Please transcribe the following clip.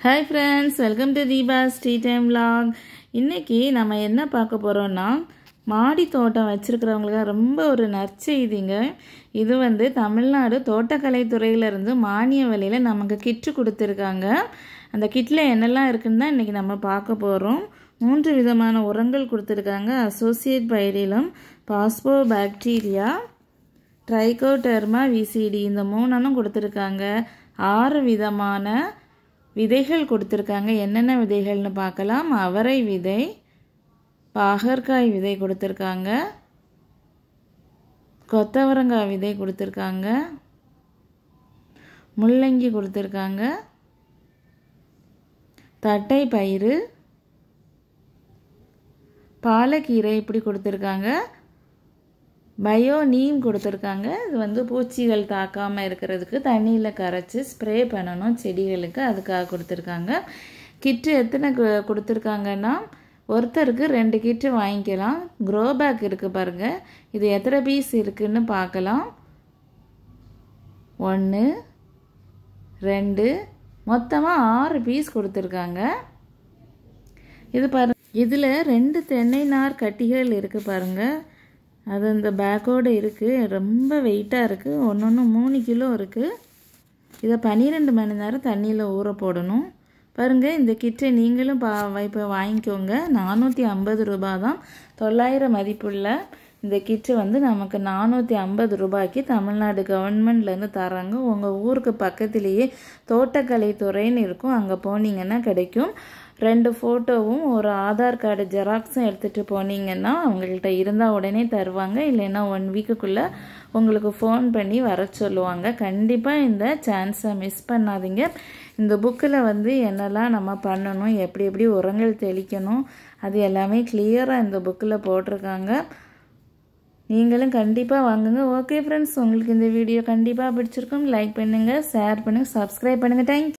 Hi friends, welcome to Deepa's Tea Time Vlog. இன்னைக்கு நம்ம என்ன பார்க்க போறோம்னா மாடி தோட்டம் வச்சிருக்கிறவங்களுக்கு ரொம்ப ஒரு நற்செய்திங்க. இது வந்து தமிழ்நாடு தோட்டக்கலை துறையில இருந்து மானிய விலையில நமக்கு கிட் கொடுத்திருக்காங்க. அந்த கிட்ல என்னெல்லாம் இருக்குன்னு தான் இன்னைக்கு நம்ம பார்க்க போறோம். 3 விதமான உரங்கள் கொடுத்திருக்காங்க. Azospirillum, phosphobacteria, Trichoderma viride இந்த 3 கொடுத்திருக்காங்க. 6 விதமான விதைகள் கொடுத்திருக்காங்க. என்னென்ன விதைகள்னு பார்க்கலாம். அவரை விதை, பாகற்காய் விதை கொடுத்திருக்காங்க, கொத்தவரங்காய் விதை கொடுத்திருக்காங்க, முள்ளங்கி கொடுத்திருக்காங்க, தட்டை பயிறு, பாலக்கீரை இப்படி கொடுத்திருக்காங்க, பயோ நீம் கொடுத்திருக்காங்க. இது வந்து பூச்சிகள் தாக்காமல் இருக்கிறதுக்கு தண்ணியில் கரைச்சி ஸ்ப்ரே பண்ணணும் செடிகளுக்கு, அதுக்காக கொடுத்துருக்காங்க. கிட்டு எத்தனை கொடுத்துருக்காங்கன்னா ஒருத்தருக்கு 2 கிட்டு வாங்கிக்கலாம். க்ரோ பேக் இருக்குது பாருங்கள். இது எத்தனை பீஸ் இருக்குதுன்னு பார்க்கலாம். 1 2 மொத்தமாக 6 பீஸ் கொடுத்துருக்காங்க. இது பாருங்க, இதில் 2 தென்னை நார் கட்டிகள் இருக்குது பாருங்கள். அது இந்த பேக்கோடு இருக்குது. ரொம்ப வெயிட்டாக இருக்குது. ஒன்று 3 கிலோ இருக்குது. இதை 12 மணி நேரம் தண்ணியில் ஊற போடணும். பாருங்கள், இந்த கிட்டை நீங்களும் இப்போ வாங்கிக்கோங்க. 450 ரூபா தான். 900 மதிப்புள்ள இந்த கிட்டு வந்து நமக்கு 450 ரூபாய்க்கு தமிழ்நாடு கவர்மெண்ட்லேருந்து தராங்க. உங்கள் ஊருக்கு பக்கத்துலேயே தோட்டக்கலை துறைன்னு இருக்கும், அங்கே போனீங்கன்னா கிடைக்கும். 2 ஃபோட்டோவும் ஒரு ஆதார் கார்டு ஜெராக்ஸும் எடுத்துகிட்டு போனீங்கன்னா அவங்கள்ட்ட இருந்தால் உடனே தருவாங்க. இல்லைன்னா 1 வீக்குக்குள்ளே உங்களுக்கு ஃபோன் பண்ணி வர சொல்லுவாங்க. கண்டிப்பாக இந்த சான்ஸை மிஸ் பண்ணாதீங்க. இந்த புக்கில் வந்து என்னெல்லாம் நம்ம பண்ணணும், எப்படி எப்படி உரங்கள் தெளிக்கணும், அது எல்லாமே கிளியராக இந்த புக்கில் போட்டிருக்காங்க. நீங்களும் கண்டிப்பாக வாங்குங்க. ஓகே ஃப்ரெண்ட்ஸ், உங்களுக்கு இந்த வீடியோ கண்டிப்பாக பிடிச்சிருக்கும். லைக் பண்ணுங்கள், ஷேர் பண்ணுங்கள், சப்ஸ்கிரைப் பண்ணுங்கள். தேங்க்யூ.